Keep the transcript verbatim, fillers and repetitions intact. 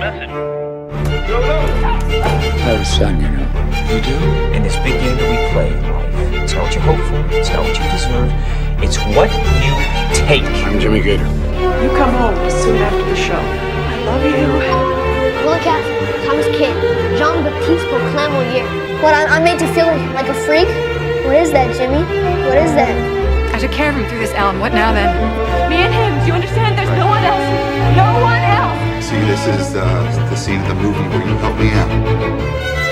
message. I have a son, you know. You do? In this big game that we play in life, it's not what you hope for, it's not what you deserve, it's what you take. I'm Jimmy Gator. You come home soon after the show. I love you. Look at Thomas Kid, Jean-Baptiste Proclamolier. What, I'm made to feel like a freak? What is that, Jimmy? What is that? I took care of him through this, Ellen. What now, then? Me and him. Do you understand? There's no one else. No one else. See, this is uh, the scene of the movie where you help me out.